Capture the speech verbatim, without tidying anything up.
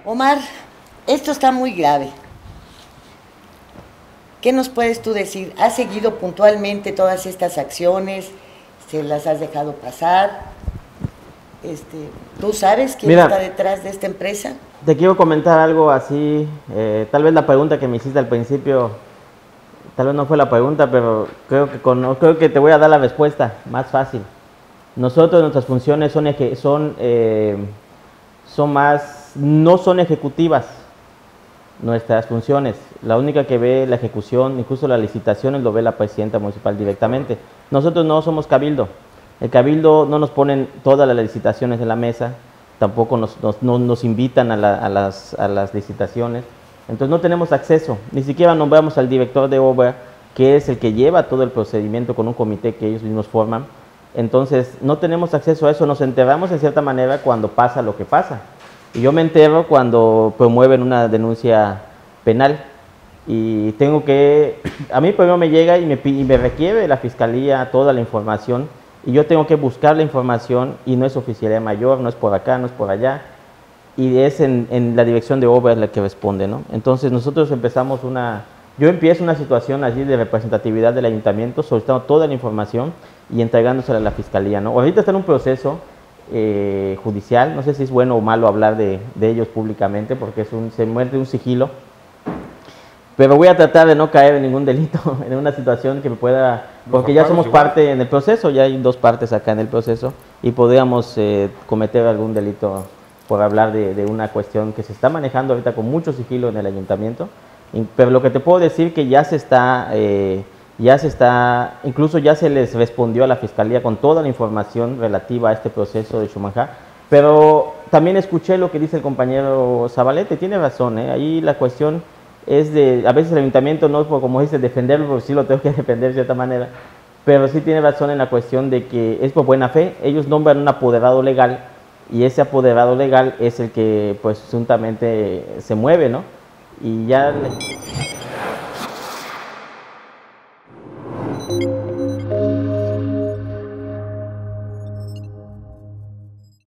Omar, esto está muy grave. ¿Qué nos puedes tú decir? ¿Has seguido puntualmente todas estas acciones? ¿Se las has dejado pasar? Este, ¿Tú sabes quién Mira, está detrás de esta empresa? Te quiero comentar algo así, eh, tal vez la pregunta que me hiciste al principio, tal vez no fue la pregunta, pero creo que, con, creo que te voy a dar la respuesta más fácil. Nosotros, nuestras funciones son, eje, son, eh, son más, no son ejecutivas nuestras funciones. La única que ve la ejecución, incluso las licitaciones, lo ve la presidenta municipal directamente. Nosotros no somos cabildo. El cabildo no nos ponen todas las licitaciones en la mesa, tampoco nos, nos, no, nos invitan a, la, a, las, a las licitaciones. Entonces no tenemos acceso, ni siquiera nombramos al director de obra, que es el que lleva todo el procedimiento con un comité que ellos mismos forman. Entonces no tenemos acceso a eso, nos enteramos en cierta manera cuando pasa lo que pasa. Y yo me entero cuando promueven una denuncia penal y tengo que, a mí primero me llega y me, y me requiere la fiscalía toda la información y yo tengo que buscar la información y no es oficialía mayor, no es por acá, no es por allá y es en, en la dirección de obras la que responde, ¿no? Entonces nosotros empezamos una, yo empiezo una situación allí de representatividad del ayuntamiento solicitando toda la información y entregándosela a la fiscalía, ¿no? Ahorita está en un proceso Eh, judicial, no sé si es bueno o malo hablar de, de ellos públicamente porque es un, se muerde un sigilo, pero voy a tratar de no caer en ningún delito, en una situación que me pueda, porque ya somos parte en el proceso, ya hay dos partes acá en el proceso y podríamos eh, cometer algún delito por hablar de, de una cuestión que se está manejando ahorita con mucho sigilo en el ayuntamiento, pero lo que te puedo decir que ya se está... Eh, ya se está, incluso ya se les respondió a la fiscalía con toda la información relativa a este proceso de Shumanjá, pero también escuché lo que dice el compañero Zabalete, tiene razón, ¿eh? Ahí la cuestión es de, a veces el ayuntamiento no es por, como dice, defenderlo, porque sí lo tengo que defender de cierta manera, pero sí tiene razón en la cuestión de que es por buena fe, ellos nombran un apoderado legal y ese apoderado legal es el que pues presuntamente se mueve, ¿no? Y ya... Le...